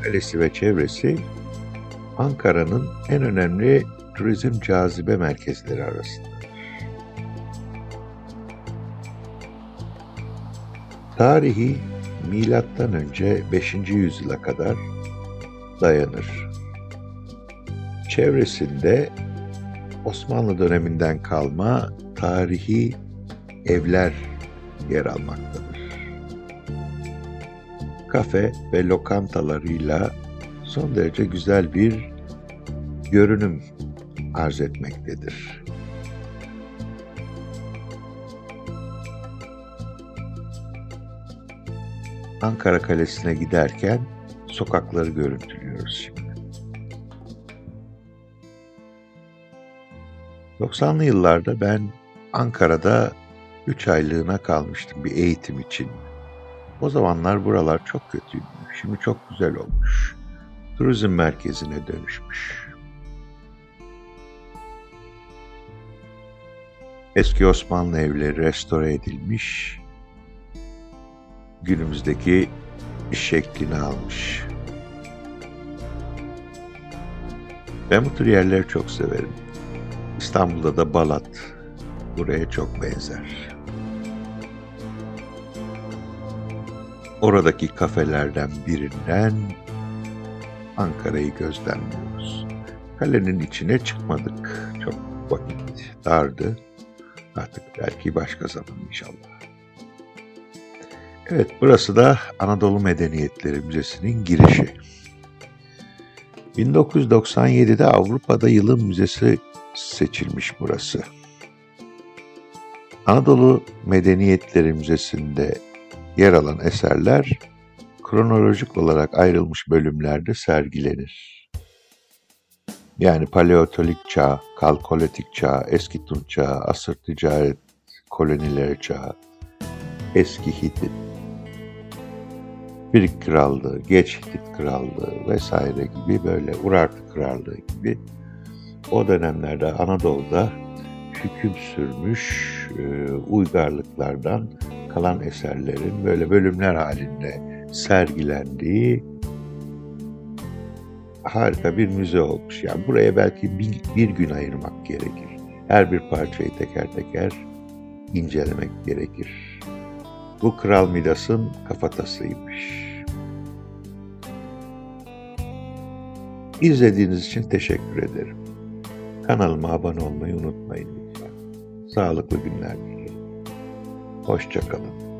Kalesi ve çevresi Ankara'nın en önemli turizm cazibe merkezleri arasında. Tarihi milattan önce 5. yüzyıla kadar dayanır. Çevresinde Osmanlı döneminden kalma tarihi evler yer almaktadır. Kafe ve lokantalarıyla son derece güzel bir görünüm arz etmektedir. Ankara Kalesi'ne giderken sokakları görüntülüyoruz şimdi. 90'lı yıllarda ben Ankara'da 3 aylığına kalmıştım bir eğitim için. O zamanlar buralar çok kötüydü. Şimdi çok güzel olmuş. Turizm merkezine dönüşmüş. Eski Osmanlı evleri restore edilmiş. Günümüzdeki şeklini almış. Ben bu tür yerleri çok severim. İstanbul'da da Balat buraya çok benzer. Oradaki kafelerden birinden Ankara'yı gözlemliyoruz. Kalenin içine çıkmadık. Çok vakit dardı. Artık belki başka zaman inşallah. Evet, burası da Anadolu Medeniyetleri Müzesi'nin girişi. 1997'de Avrupa'da Yılın Müzesi seçilmiş burası. Anadolu Medeniyetleri Müzesi'nde yer alan eserler kronolojik olarak ayrılmış bölümlerde sergilenir. Yani Paleolitik Çağ, Kalkolitik Çağ, Eski Tunç Çağı, Asır Ticaret Kolonileri Çağı, Eski Hitit, Birik Krallığı, Geç Hitit Krallığı vesaire gibi böyle Urartu Krallığı gibi o dönemlerde Anadolu'da hüküm sürmüş uygarlıklardan kalan eserlerin böyle bölümler halinde sergilendiği harika bir müze olmuş. Yani buraya belki bir gün ayırmak gerekir. Her bir parçayı teker teker incelemek gerekir. Bu Kral Midas'ın kafatasıymış. İzlediğiniz için teşekkür ederim. Kanalıma abone olmayı unutmayın lütfen. Sağlıklı günler dilerim. Hoşça kalın.